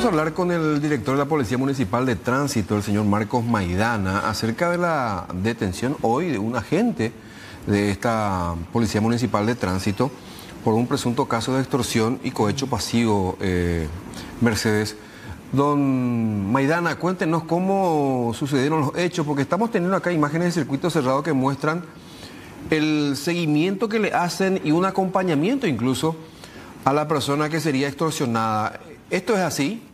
Vamos a hablar con el director de la Policía Municipal de Tránsito, el señor Marcos Maidana, acerca de la detención hoy de un agente de esta Policía Municipal de Tránsito por un presunto caso de extorsión y cohecho pasivo, Mercedes. Don Maidana, cuéntenos cómo sucedieron los hechos, porque estamos teniendo acá imágenes de circuito cerrado que muestran el seguimiento que le hacen y un acompañamiento incluso a la persona que sería extorsionada. ¿Esto es así?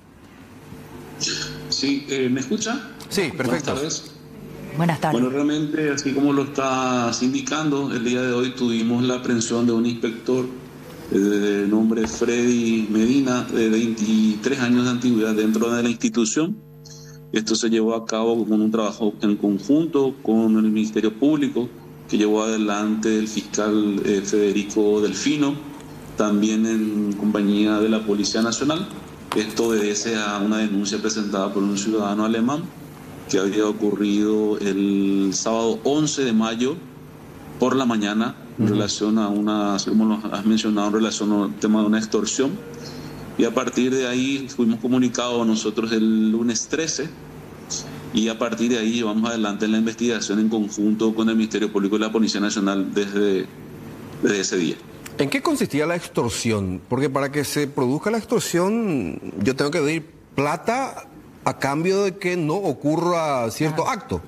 Sí, ¿me escucha? Sí, perfecto. Buenas tardes. Buenas tardes. Bueno, realmente, así como lo estás indicando, el día de hoy tuvimos la aprehensión de un inspector de nombre Freddy Medina, de 23 años de antigüedad dentro de la institución. Esto se llevó a cabo con un trabajo en conjunto con el Ministerio Público, que llevó adelante el fiscal Federico Delfino, también en compañía de la Policía Nacional. Esto obedece a una denuncia presentada por un ciudadano alemán que había ocurrido el sábado 11 de mayo por la mañana en relación a una, como lo has mencionado, en relación al tema de una extorsión. Y a partir de ahí fuimos comunicados nosotros el lunes 13 y a partir de ahí llevamos adelante la investigación en conjunto con el Ministerio Público y la Policía Nacional desde ese día. ¿En qué consistía la extorsión? Porque para que se produzca la extorsión yo tengo que pedir plata a cambio de que no ocurra cierto acto.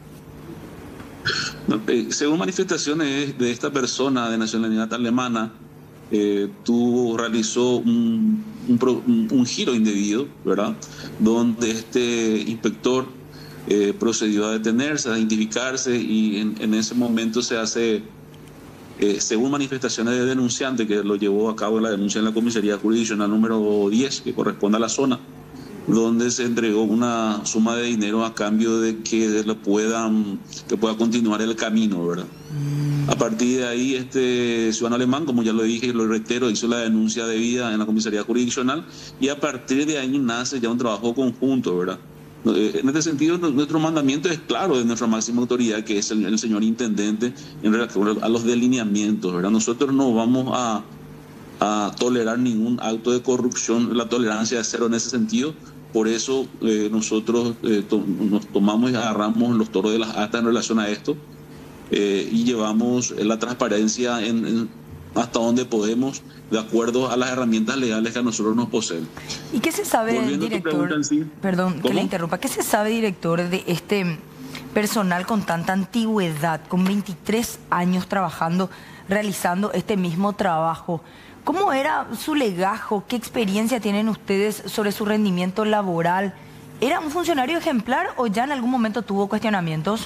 Según manifestaciones de esta persona de nacionalidad alemana, realizó un giro indebido, ¿verdad? Donde este inspector procedió a detenerse, a identificarse y en ese momento se hace, según manifestaciones de denunciante, que lo llevó a cabo la denuncia en la comisaría jurisdiccional número 10, que corresponde a la zona, donde se entregó una suma de dinero a cambio de que pueda continuar el camino, ¿verdad? A partir de ahí, este ciudadano alemán, como ya lo dije y lo reitero, hizo la denuncia debida en la comisaría jurisdiccional y a partir de ahí nace ya un trabajo conjunto, ¿verdad? En este sentido, nuestro mandamiento es claro de nuestra máxima autoridad, que es el señor intendente, en relación a los delineamientos, ¿verdad? Nosotros no vamos a tolerar ningún acto de corrupción, la tolerancia es cero en ese sentido. Por eso nosotros nos tomamos y agarramos los toros de las astas en relación a esto y llevamos la transparencia hasta donde podemos, de acuerdo a las herramientas legales que a nosotros nos poseen. ¿Y qué se sabe, director? Sí. Perdón, ¿Cómo? que le interrumpa. ¿Qué se sabe, director, de este personal con tanta antigüedad, con 23 años trabajando, realizando este mismo trabajo? ¿Cómo era su legajo? ¿Qué experiencia tienen ustedes sobre su rendimiento laboral? ¿Era un funcionario ejemplar o ya en algún momento tuvo cuestionamientos?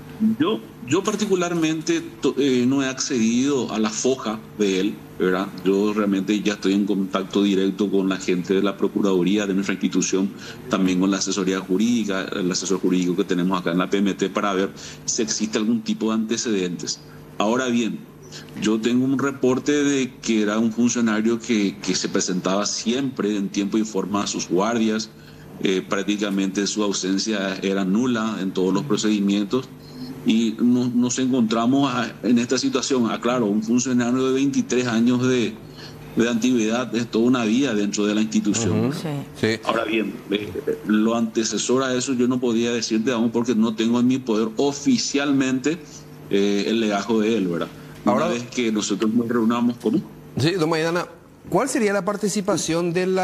Yo particularmente no he accedido a la foja de él, ¿verdad? Yo realmente ya estoy en contacto directo con la gente de la Procuraduría de nuestra institución, también con la asesoría jurídica, el asesor jurídico que tenemos acá en la PMT, para ver si existe algún tipo de antecedentes. Ahora bien, yo tengo un reporte de que era un funcionario que se presentaba siempre en tiempo y forma a sus guardias, prácticamente su ausencia era nula en todos los procedimientos y nos encontramos en esta situación. Claro, un funcionario de 23 años de antigüedad es toda una vida dentro de la institución. Sí. Ahora bien, lo antecesor a eso yo no podía decirte aún porque no tengo en mi poder oficialmente el legajo de él, ¿verdad? Una vez que nosotros nos reunamos con... Sí, don Maidana, ¿cuál sería la participación del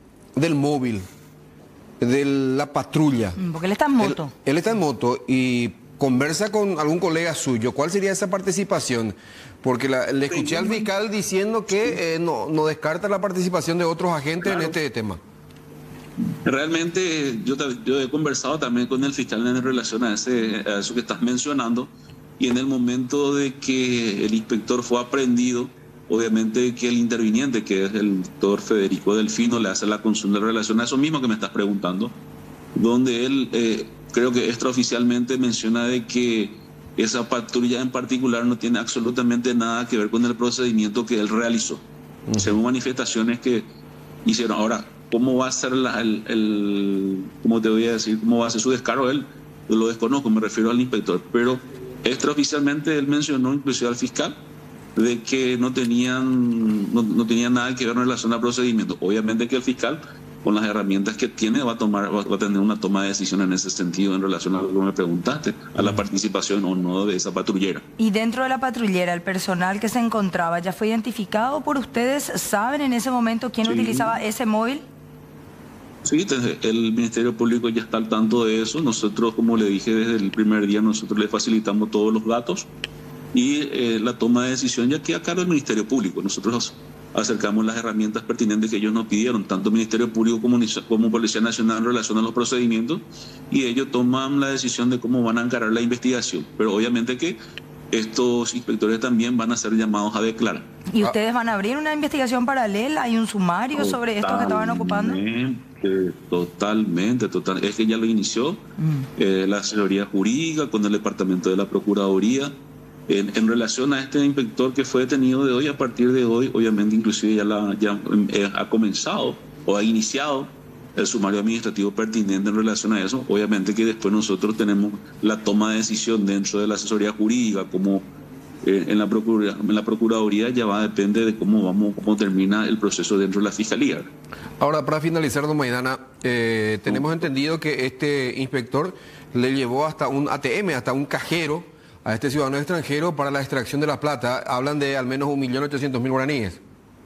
móvil, de la patrulla? Porque él está en moto. Él está en moto y conversa con algún colega suyo. ¿Cuál sería esa participación? Porque le escuché al fiscal diciendo que no descarta la participación de otros agentes en este tema. Realmente yo he conversado también con el fiscal en relación a eso que estás mencionando. Y en el momento de que el inspector fue aprehendido, obviamente que el interviniente, que es el doctor Federico Delfino, le hace la consulta en relación a eso mismo que me estás preguntando, donde él creo que extraoficialmente menciona de que esa patrulla en particular no tiene absolutamente nada que ver con el procedimiento que él realizó, según manifestaciones que hicieron. Ahora, ¿cómo va a ser cómo te voy a decir, cómo va a ser su descargo? Él lo desconozco, me refiero al inspector, pero extraoficialmente él mencionó inclusive al fiscal de que no tenían nada que ver en relación al procedimiento. Obviamente que el fiscal con las herramientas que tiene, va a tener una toma de decisión en ese sentido en relación a lo que me preguntaste, a la participación o no de esa patrullera. Y dentro de la patrullera, el personal que se encontraba, ¿ya fue identificado por ustedes? ¿Saben en ese momento quién utilizaba ese móvil? Sí, el Ministerio Público ya está al tanto de eso. Nosotros, como le dije desde el primer día, nosotros le facilitamos todos los datos y la toma de decisión ya queda a cargo del Ministerio Público. Nosotros acercamos las herramientas pertinentes que ellos nos pidieron, tanto Ministerio Público como Policía Nacional en relación a los procedimientos, y ellos toman la decisión de cómo van a encarar la investigación. Pero obviamente que estos inspectores también van a ser llamados a declarar. ¿Y ustedes van a abrir una investigación paralela? ¿Hay un sumario sobre estos que estaban ocupando? Totalmente. Es que ya lo inició la asesoría jurídica con el departamento de la Procuraduría. En relación a este inspector que fue detenido de hoy, a partir de hoy, obviamente inclusive ya ha comenzado o ha iniciado el sumario administrativo pertinente en relación a eso. Obviamente que después nosotros tenemos la toma de decisión dentro de la asesoría jurídica, como en la Procuraduría ya va a depender de cómo termina el proceso dentro de la Fiscalía. Ahora, para finalizar, don Maidana, tenemos entendido que este inspector le llevó hasta un ATM, hasta un cajero, a este ciudadano extranjero para la extracción de la plata. Hablan de al menos 1.800.000 guaraníes.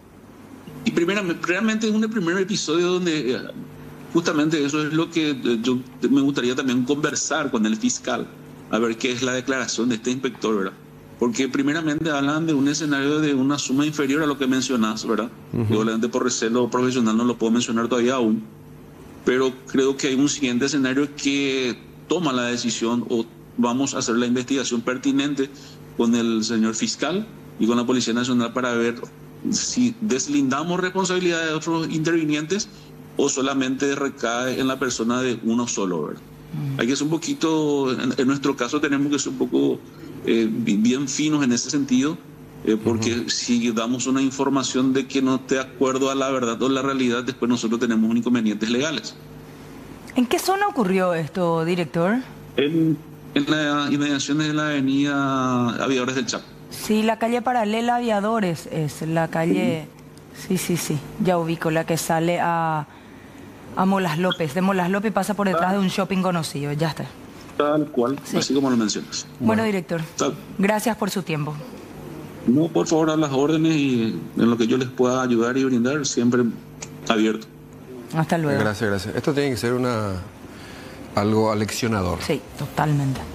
Y realmente es un primer episodio donde justamente eso es lo que yo me gustaría también conversar con el fiscal, a ver qué es la declaración de este inspector, ¿verdad? Porque primeramente hablan de un escenario de una suma inferior a lo que mencionas, ¿verdad? Y obviamente por recelo profesional no lo puedo mencionar todavía aún, pero creo que hay un siguiente escenario que toma la decisión o vamos a hacer la investigación pertinente con el señor fiscal y con la Policía Nacional para ver si deslindamos responsabilidad de otros intervinientes o solamente recae en la persona de uno solo, ¿verdad? Hay que ser un poquito, en nuestro caso tenemos que ser un poco bien finos en ese sentido, porque si damos una información de que no esté de acuerdo a la verdad o la realidad, después nosotros tenemos inconvenientes legales. ¿En qué zona ocurrió esto, director? En las inmediaciones de la avenida Aviadores del Chaco. Sí, la calle paralela Aviadores es la calle... Sí, ya ubico, la que sale a Molas López. De Molas López pasa por detrás de un shopping conocido, ya está. Tal cual, así como lo mencionas. Bueno, director, gracias por su tiempo. No, por favor, a las órdenes y en lo que yo les pueda ayudar y brindar, siempre abierto. Hasta luego. Gracias. Esto tiene que ser algo aleccionador. Sí, totalmente.